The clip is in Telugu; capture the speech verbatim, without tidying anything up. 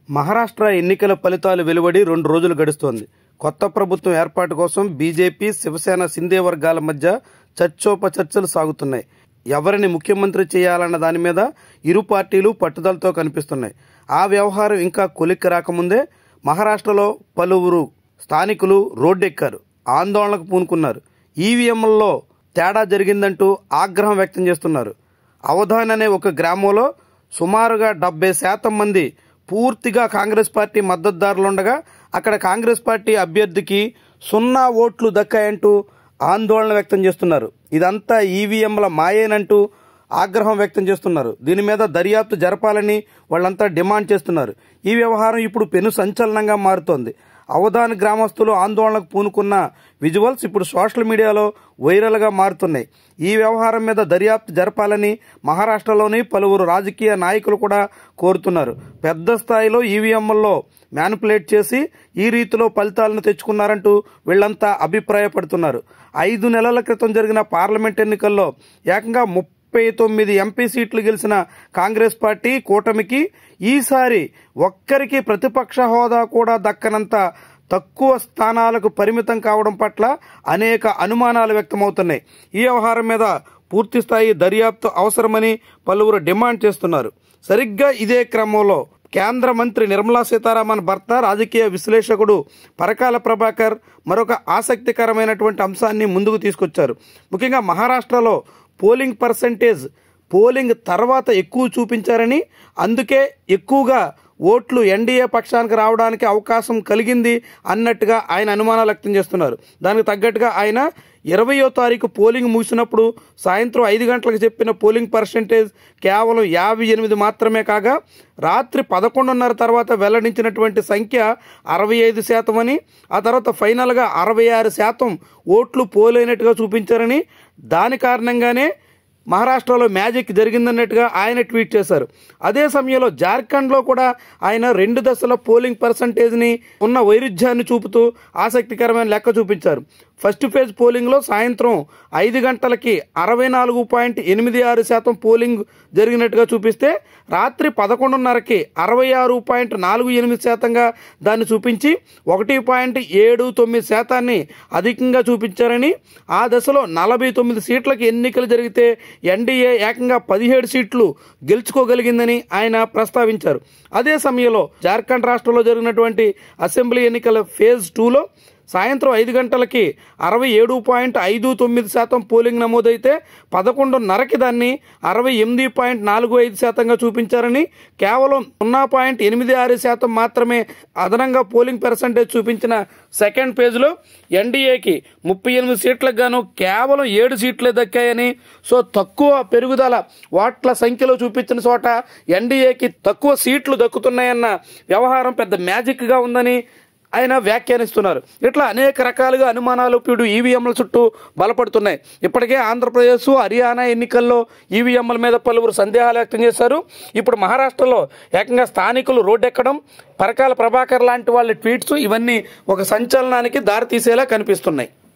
మహారాష్ట్ర ఎన్నికల ఫలితాలు వెలువడి రెండు రోజులు గడుస్తోంది. కొత్త ప్రభుత్వం ఏర్పాటు కోసం బీజేపీ, శివసేన, సిందే వర్గాల మధ్య చర్చోపచర్చలు సాగుతున్నాయి. ఎవరిని ముఖ్యమంత్రి చేయాలన్న దాని మీద ఇరు పార్టీలు పట్టుదలతో కనిపిస్తున్నాయి. ఆ వ్యవహారం ఇంకా కొలిక్కి రాకముందే మహారాష్ట్రలో పలువురు స్థానికులు రోడ్డెక్కారు, ఆందోళనకు పూనుకున్నారు. ఈవీఎంలలో తేడా జరిగిందంటూ ఆగ్రహం వ్యక్తం చేస్తున్నారు. అవధాన్ అనే ఒక గ్రామంలో సుమారుగా డెబ్బై శాతం మంది పూర్తిగా కాంగ్రెస్ పార్టీ మద్దతుదారులుండగా అక్కడ కాంగ్రెస్ పార్టీ అభ్యర్థికి సున్నా ఓట్లు దక్కాయంటూ ఆందోళన వ్యక్తం చేస్తున్నారు. ఇదంతా ఈవీఎంల మాయేనంటూ ఆగ్రహం వ్యక్తం చేస్తున్నారు. దీని మీద దర్యాప్తు జరపాలని వాళ్ళంతా డిమాండ్ చేస్తున్నారు. ఈ వ్యవహారం ఇప్పుడు పెను సంచలనంగా మారుతోంది. అవధాన్ గ్రామస్తులు ఆందోళనకు పూనుకున్న విజువల్స్ ఇప్పుడు సోషల్ మీడియాలో వైరల్గా మారుతున్నాయి. ఈ వ్యవహారం మీద దర్యాప్తు జరపాలని మహారాష్ట్రలోని పలువురు రాజకీయ నాయకులు కూడా కోరుతున్నారు. పెద్ద స్థాయిలో ఈవీఎంలలో మ్యానిపులేట్ చేసి ఈ రీతిలో ఫలితాలను తెచ్చుకున్నారంటూ వీళ్లంతా అభిప్రాయపడుతున్నారు. ఐదు నెలల క్రితం జరిగిన పార్లమెంట్ ఎన్నికల్లో ఏకంగా ముప్పై తొమ్మిది ఎంపీ సీట్లు గెలిచిన కాంగ్రెస్ పార్టీ కూటమికి ఈసారి ఒక్కరికి ప్రతిపక్ష హోదా కూడా దక్కనంత తక్కువ స్థానాలకు పరిమితం కావడం పట్ల అనేక అనుమానాలు వ్యక్తమవుతున్నాయి. ఈ వ్యవహారం మీద పూర్తిస్థాయి దర్యాప్తు అవసరమని పలువురు డిమాండ్ చేస్తున్నారు. సరిగ్గా ఇదే క్రమంలో కేంద్ర మంత్రి నిర్మలా సీతారామన్ భర్త రాజకీయ విశ్లేషకుడు పరకాల ప్రభాకర్ మరొక ఆసక్తికరమైనటువంటి అంశాన్ని ముందుకు తీసుకొచ్చారు. ముఖ్యంగా మహారాష్ట్రలో పోలింగ్ పర్సంటేజ్ పోలింగ్ తర్వాత ఎక్కువ చూపించారని, అందుకే ఎక్కువగా ఓట్లు ఎన్డీఏ పక్షానికి రావడానికి అవకాశం కలిగింది అన్నట్టుగా ఆయన అనుమానాలు వ్యక్తం చేస్తున్నారు. దానికి తగ్గట్టుగా ఆయన ఇరవయో తారీఖు పోలింగ్ ముగిసినప్పుడు సాయంత్రం ఐదు గంటలకు చెప్పిన పోలింగ్ పర్సంటేజ్ కేవలం యాభై ఎనిమిది మాత్రమే కాగా రాత్రి పదకొండున్నర తర్వాత వెల్లడించినటువంటి సంఖ్య అరవై ఐదు శాతం అని, ఆ తర్వాత ఫైనల్గా అరవై ఆరు శాతం ఓట్లు పోలైనట్టుగా చూపించారని, దాని కారణంగానే మహారాష్ట్రలో మ్యాజిక్ జరిగిందన్నట్టుగా ఆయన ట్వీట్ చేశారు. అదే సమయంలో జార్ఖండ్లో కూడా ఆయన రెండు దశల పోలింగ్ పర్సంటేజ్ని ఉన్న వైరుధ్యాన్ని చూపుతూ ఆసక్తికరమైన లెక్క చూపించారు. ఫస్ట్ ఫేజ్ పోలింగ్లో సాయంత్రం ఐదు గంటలకి అరవై నాలుగు పాయింట్ ఎనిమిది ఆరు శాతం పోలింగ్ జరిగినట్టుగా చూపిస్తే రాత్రి పదకొండున్నరకి అరవై ఆరు పాయింట్ నాలుగు ఎనిమిది శాతంగా దాన్ని చూపించి ఒకటి పాయింట్ ఏడు తొమ్మిది శాతాన్ని అధికంగా చూపించారని, ఆ దశలో నలభై తొమ్మిది సీట్లకి ఎన్నికలు జరిగితే ఎన్డీఏ ఏకంగా పదిహేడు సీట్లు గెలుచుకోగలిగిందని ఆయన ప్రస్తావించారు. అదే సమయంలో జార్ఖండ్ రాష్ట్రంలో జరిగినటువంటి అసెంబ్లీ ఎన్నికల ఫేజ్ టూలో సాయంత్రం ఐదు గంటలకి అరవై ఏడు పాయింట్ ఐదు తొమ్మిది శాతం పోలింగ్ నమోదైతే పదకొండున్నరకి దాన్ని అరవై ఎనిమిది పాయింట్ నాలుగు ఐదు శాతంగా చూపించారని, కేవలం సున్నా పాయింట్ ఎనిమిది ఆరు శాతం మాత్రమే అదనంగా పోలింగ్ పర్సంటేజ్ చూపించిన సెకండ్ పేజ్లో ఎన్డీఏకి ముప్పై ఎనిమిది సీట్లకు గాను కేవలం ఏడు సీట్లే దక్కాయని, సో తక్కువ పెరుగుదల ఓట్ల సంఖ్యలో చూపించిన చోట ఎన్డీఏకి తక్కువ సీట్లు దక్కుతున్నాయన్న వ్యవహారం పెద్ద మ్యాజిక్గా ఉందని ఆయన వ్యాఖ్యానిస్తున్నారు. ఇట్లా అనేక రకాలుగా అనుమానాలు ఇప్పుడు ఈవీఎంల చుట్టూ బలపడుతున్నాయి. ఇప్పటికే ఆంధ్రప్రదేశ్, హర్యానా ఎన్నికల్లో ఈవీఎంల మీద పలువురు సందేహాలు వ్యక్తం చేశారు. ఇప్పుడు మహారాష్ట్రలో ఏకంగా స్థానికులు రోడ్డెక్కడం, పరకాల ప్రభాకర్ లాంటి వాళ్ళ ట్వీట్స్ ఇవన్నీ ఒక సంచలనానికి దారితీసేలా కనిపిస్తున్నాయి.